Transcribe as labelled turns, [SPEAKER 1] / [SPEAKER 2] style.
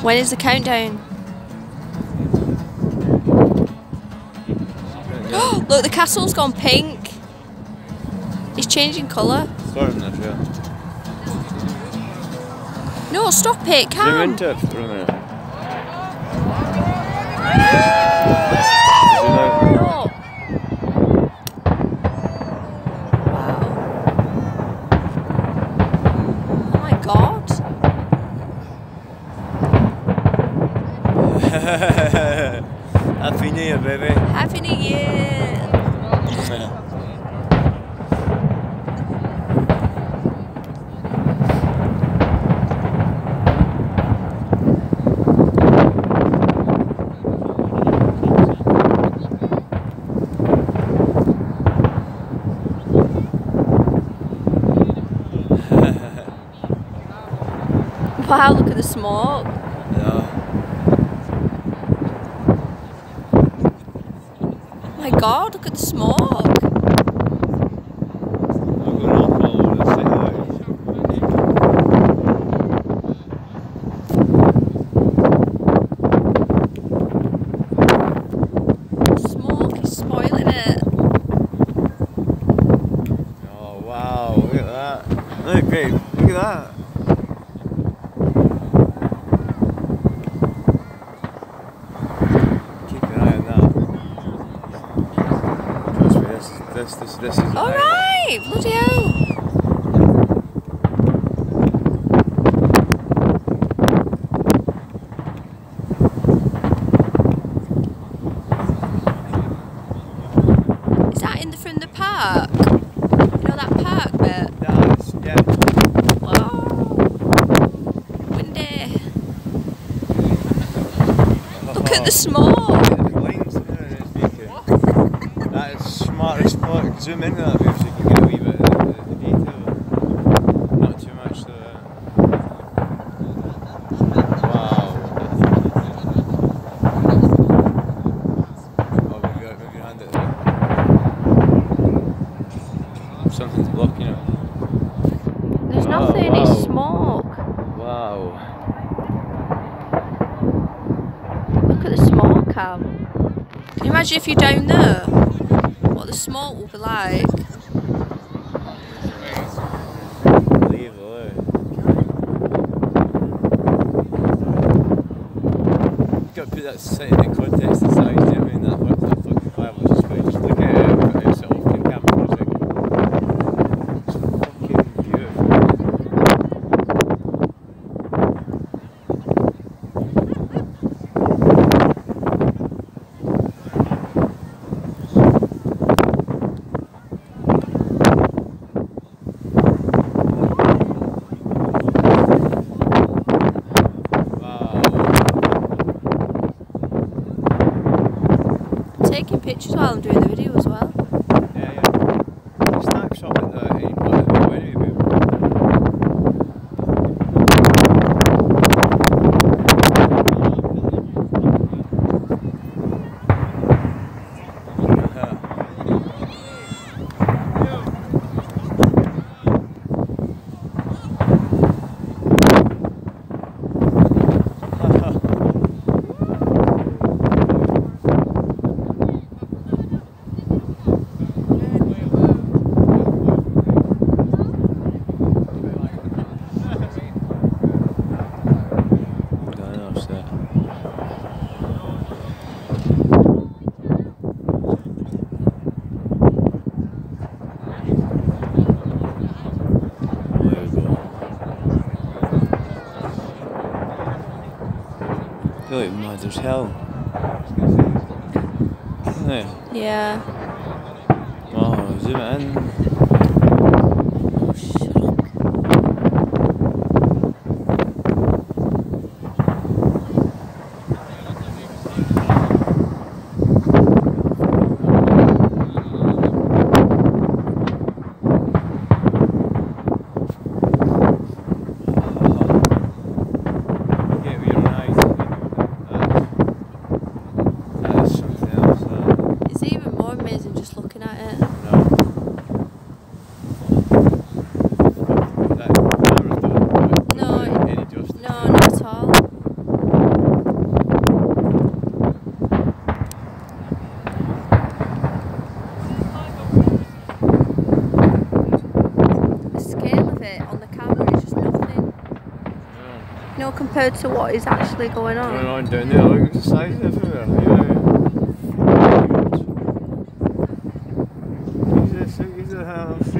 [SPEAKER 1] When is the countdown? Look, the castle's gone pink. It's changing colour.
[SPEAKER 2] Starting that, yeah.
[SPEAKER 1] No, stop it,
[SPEAKER 2] Zoom
[SPEAKER 1] Cam.
[SPEAKER 2] into it for a minute.
[SPEAKER 1] No. Wow. Oh my god.
[SPEAKER 2] Happy New Year, baby.
[SPEAKER 1] Happy New Year. Wow, look at the smoke.
[SPEAKER 2] Yeah.
[SPEAKER 1] Oh my god, look at the smoke.
[SPEAKER 2] I'm going off all over the city.
[SPEAKER 1] The smoke is spoiling it.
[SPEAKER 2] Oh wow, look at that. Look, babe, look at that. This is
[SPEAKER 1] Alright, bloody hell. Is that from the park? You know that park bit?
[SPEAKER 2] Yeah.
[SPEAKER 1] Wow. Windy. Look at the smoke.
[SPEAKER 2] That is smart spot. Zoom in that bit so you can get a wee bit of the detail. Not too much there. Wow. Oh, move your hand out there. Something's blocking it.
[SPEAKER 1] There's nothing,
[SPEAKER 2] wow.
[SPEAKER 1] it's smoke.
[SPEAKER 2] Wow.
[SPEAKER 1] Look at the smoke, Cam. Can you imagine if you're down there? What the smoke will be like.
[SPEAKER 2] Unbelievable, eh? You've got to put that city in context and size, do you know what I mean? That fucking fire was just funny. Just look at it, it's off the camera for a second. It's fucking beautiful.
[SPEAKER 1] Taking pictures while I'm doing the video as well.
[SPEAKER 2] Yeah. Snapshot at the video anyway. Feel like mad as hell. Isn't it?
[SPEAKER 1] Yeah.
[SPEAKER 2] Oh, zoom it in.
[SPEAKER 1] It's even more amazing just looking at it.
[SPEAKER 2] No.
[SPEAKER 1] compared to what is actually going on.
[SPEAKER 2] Going on down there, look, there's a sign everywhere. Yeah. Jesus, look at the house.